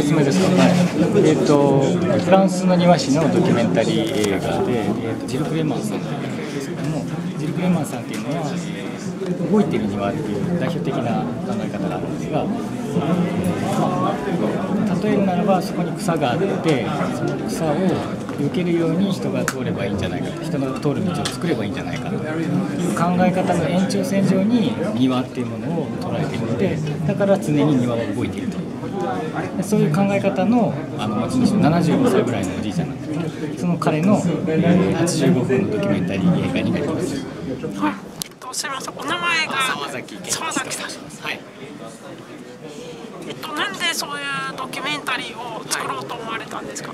つ目ですか。はい。フランスの庭師のドキュメンタリー映画で、ジル・クレマンさんというんですけども、ジル・クレマンさんっていうのは、動いてる庭っていう代表的な考え方があるんですが、例えるならばそこに草があって、その草を避けるように人が通ればいいんじゃないか、人の通る道を作ればいいんじゃないかという考え方の延長線上に庭っていうものを捉えているので、だから常に庭は動いているという、そういう考え方の持ち主の75歳ぐらいのおじいちゃんなんですけど、その彼の85分のドキュメンタリー映画になります。 すみません、お名前が沢崎さん。はい。 なんでそういうドキュメンタリーを作ろうと思われたんですか。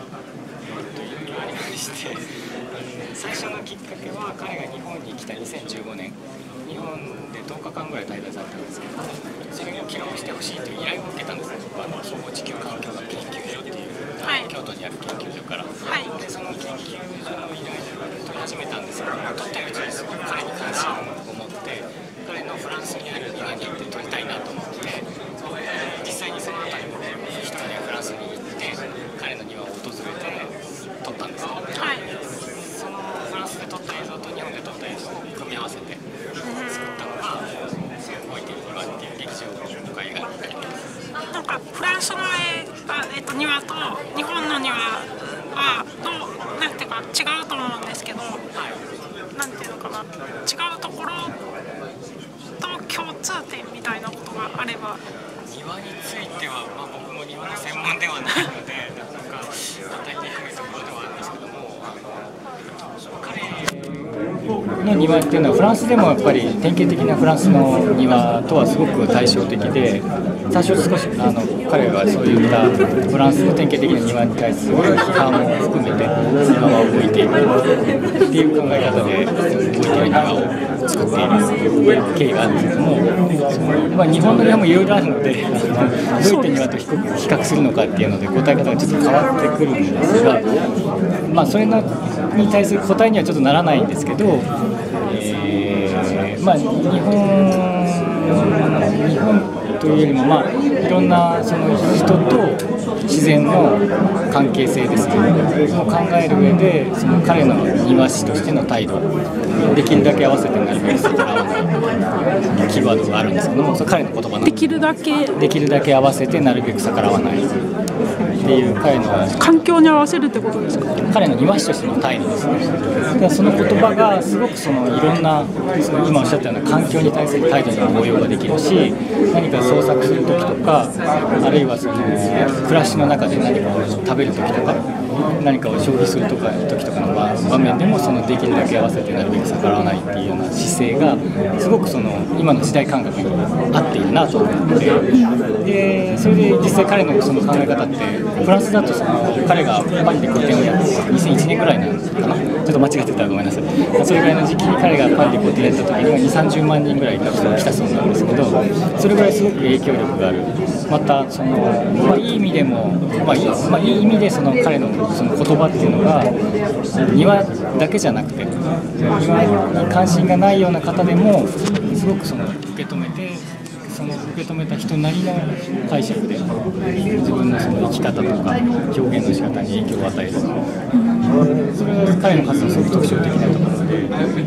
最初のきっかけは彼が日本に来た2015年、日本で10日間ぐらい滞在されたんですけど、それを記録してほしいという依頼を受けたんですね。総合地球環境学研究所っていう、京都にある研究所から。でその研究所の依頼を取り始めたんですけど、撮ってるうちにすごく彼に関心を持って、彼のフランスにある庭に行って撮りたいなと思って、実際にその後に僕一人でフランスに行って彼の庭を訪れて撮ったんですね。そのフランスで撮った映像と日本で撮った映像を組み合わせて作ったのが「動いている庭」っていう劇場公開映画になります。 なんかフランスの庭と日本の庭はなんていうか違うと思うんですけど、なんていうのかな、違うところと共通点みたいなことがあれば。 庭については、僕も庭の専門ではないのでなかなか与えていくところではあるんですけども、彼の庭っていうのはフランスでもやっぱり典型的なフランスの庭とはすごく対照的で、最初少し彼がそういったフランスの典型的な庭に対する批判も含めて庭は動いているっていう考え方で動いている庭を作っている経緯があるんですけども、日本の庭もいろいろあるので、どういった庭と比較するのかっていうので答え方がちょっと変わってくるんですが、それに対する答えにはちょっとならないんですけど、日本というよりも、いろんなその人と自然の関係性ですね、を考える上で、その彼の庭師としての態度、できるだけ合わせてなるべく逆らわないキーワードがあるんですけども、それ彼の言葉なんです。できるだけ合わせてなるべく逆らわないっていう彼の環境に合わせるってことですか。 彼の庭師としての態度ですね。でその言葉がすごくいろんな今おっしゃったような環境に対する態度に応用ができるし、何か創作する時とか、あるいは暮らしの中で何かを食べる時とか、何かを消費する時とかの場面でもできるだけ合わせてなるべく逆らわないっていうような姿勢がすごく今の時代感覚に合っているなと思って、でそれで実際彼のその考え方ってフランスだと彼がパリで個展をやって2001年ぐらいなのかな、ちょっと間違ってたらごめんなさい。それぐらいの時期に彼がパリで個展やった時には2、30万人ぐらいの人が来たそうなんですけど、それぐらいすごく影響力がある。またいい意味でも、いい意味で彼のその言葉っていうのが庭だけじゃなくて、庭に関心がないような方でもすごく受け止めて、受け止めた人なりの解釈で自分の生き方とか表現の仕方に影響を与える、それが彼の活動のすごく特徴的なところで、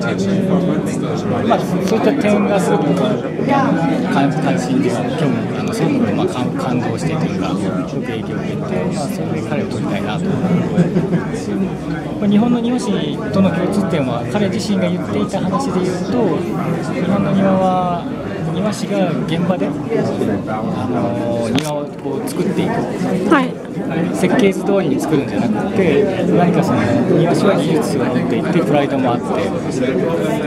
そういった点がすごく関心で興味、そういうのが感動してというか、すごく影響を受けて、それで彼を撮りたいなと思って。日本の庭師との共通点は、彼自身が言っていた話で言うと、日本の庭は庭師が現場で庭を作っていく、設計図通りに作るんじゃなくて、何か庭師は技術を持っていてプライドもあって、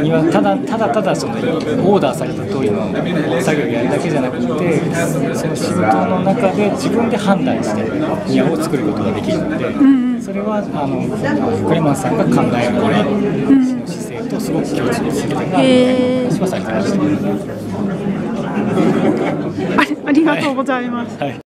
庭ただオーダーされた通りの作業をやるだけじゃなくて、その仕事の中で自分で判断して庭を作ることができるので、それはクレマンさんが考える庭の姿勢とすごく共通する点があると話はされてました。 ありがとうございます。